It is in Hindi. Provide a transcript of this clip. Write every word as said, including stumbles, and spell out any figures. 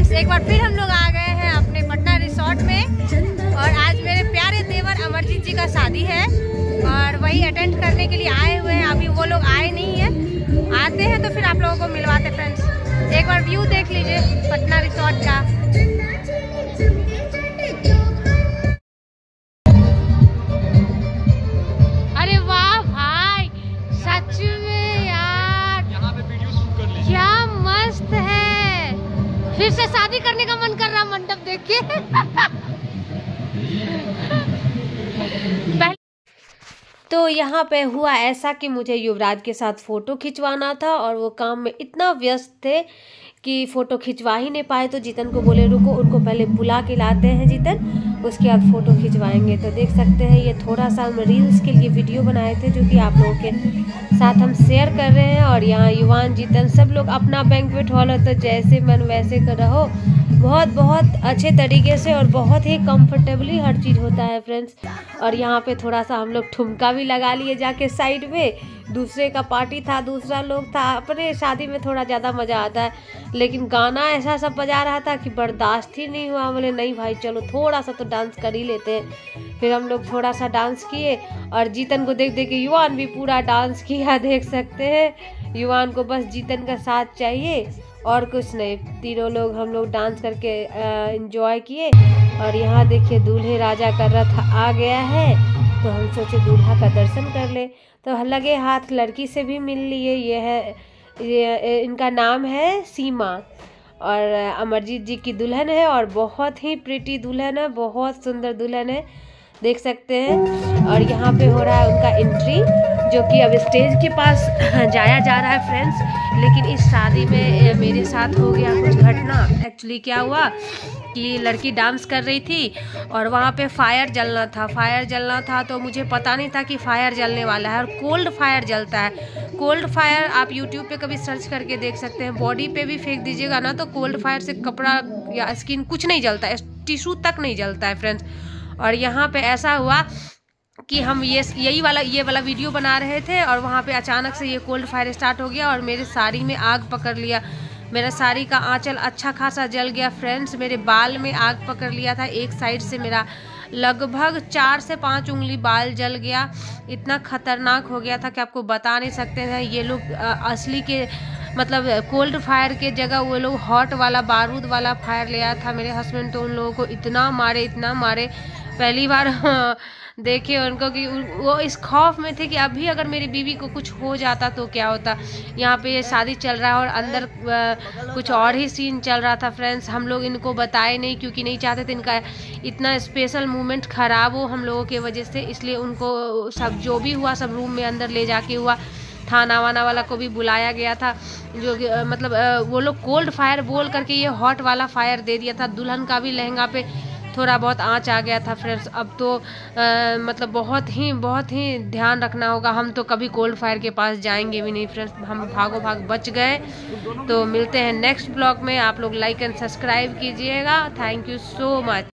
फ्रेंड्स, एक बार फिर हम लोग आ गए हैं अपने पटना रिसोर्ट में और आज मेरे प्यारे देवर अमरजीत जी का शादी है और वही अटेंड करने के लिए आए हुए हैं। अभी वो लोग आए नहीं है, आते हैं तो फिर आप लोगों को मिलवाते। फ्रेंड्स, एक बार व्यू देख लीजिए पटना रिसोर्ट का। अरे वाह भाई, सच में यार यहाँ पे वीडियो शूट कर लीजिए, क्या मस्त है। फिर से शादी करने का मन कर रहा मंडप देख के। तो यहाँ पे हुआ ऐसा कि मुझे युवराज के साथ फ़ोटो खिंचवाना था और वो काम में इतना व्यस्त थे कि फ़ोटो खिंचवा ही नहीं पाए। तो जीतन को बोले रुको, उनको पहले बुला के लाते हैं जीतन, उसके बाद फ़ोटो खिंचवाएंगे। तो देख सकते हैं ये थोड़ा सा हम रील्स के लिए वीडियो बनाए थे जो कि आप लोगों के साथ हम शेयर कर रहे हैं। और यहाँ युवान जीतन सब लोग अपना बैंक्वेट हॉल है तो जैसे मन वैसे कर रहो, बहुत बहुत अच्छे तरीके से और बहुत ही कंफर्टेबली हर चीज़ होता है फ्रेंड्स। और यहाँ पे थोड़ा सा हम लोग ठुमका भी लगा लिए जाके साइड में। दूसरे का पार्टी था, दूसरा लोग था। अपने शादी में थोड़ा ज़्यादा मज़ा आता है, लेकिन गाना ऐसा सब बजा रहा था कि बर्दाश्त ही नहीं हुआ। बोले नहीं भाई चलो थोड़ा सा तो डांस कर ही लेते हैं। फिर हम लोग थोड़ा सा डांस किए और जीतन को देख देख के युवान भी पूरा डांस किया, देख सकते हैं। युवान को बस जीतन का साथ चाहिए और कुछ नहीं। तीनों लोग हम लोग डांस करके एंजॉय किए। और यहाँ देखिए दूल्हे राजा का रथ आ गया है, तो हम सोचे दूल्हा का दर्शन कर ले। तो लगे हाथ लड़की से भी मिल लिए। ये है ये इनका नाम है सीमा और अमरजीत जी की दुल्हन है और बहुत ही प्रिटी दुल्हन है, बहुत सुंदर दुल्हन है, देख सकते हैं। और यहाँ पे हो रहा है उनका एंट्री, जो कि अब स्टेज के पास जाया जा रहा है फ्रेंड्स। लेकिन इस शादी में मेरे साथ हो गया कुछ घटना। एक्चुअली क्या हुआ कि लड़की डांस कर रही थी और वहाँ पे फायर जलना था फायर जलना था तो मुझे पता नहीं था कि फायर जलने वाला है। और कोल्ड फायर जलता है। कोल्ड फायर आप यूट्यूब पे कभी सर्च करके देख सकते हैं। बॉडी पे भी फेंक दीजिएगा ना तो कोल्ड फायर से कपड़ा या स्किन कुछ नहीं जलता है, टिश्यू तक नहीं जलता है फ्रेंड्स। और यहाँ पे ऐसा हुआ कि हम ये यही वाला ये वाला वीडियो बना रहे थे और वहाँ पे अचानक से ये कोल्ड फायर स्टार्ट हो गया और मेरे साड़ी में आग पकड़ लिया। मेरा साड़ी का आंचल अच्छा खासा जल गया फ्रेंड्स। मेरे बाल में आग पकड़ लिया था, एक साइड से मेरा लगभग चार से पाँच उंगली बाल जल गया। इतना खतरनाक हो गया था कि आपको बता नहीं सकते हैं। ये लोग असली के मतलब कोल्ड फायर के जगह वो लोग हॉट वाला बारूद वाला फायर ले आया था। मेरे हस्बैंड तो उन लोगों को इतना मारे इतना मारे, पहली बार देखे उनको कि वो इस खौफ में थे कि अभी अगर मेरी बीवी को कुछ हो जाता तो क्या होता। यहाँ पे ये शादी चल रहा है और अंदर कुछ और ही सीन चल रहा था फ्रेंड्स। हम लोग इनको बताए नहीं क्योंकि नहीं चाहते थे इनका इतना स्पेशल मोमेंट ख़राब हो हम लोगों की वजह से। इसलिए उनको सब जो भी हुआ सब रूम में अंदर ले जाके हुआ। थाना वाना वाला को भी बुलाया गया था, जो कि मतलब वो लोग कोल्ड फायर बोल करके ये हॉट वाला फायर दे दिया था। दुल्हन का भी लहंगा पे थोड़ा बहुत आंच आ गया था फ्रेंड्स। अब तो आ, मतलब बहुत ही बहुत ही ध्यान रखना होगा। हम तो कभी कोल्ड फायर के पास जाएंगे भी नहीं फ्रेंड्स, हम भागो भाग बच गए। तो मिलते हैं नेक्स्ट ब्लॉग में। आप लोग लाइक एंड सब्सक्राइब कीजिएगा। Thank you so much.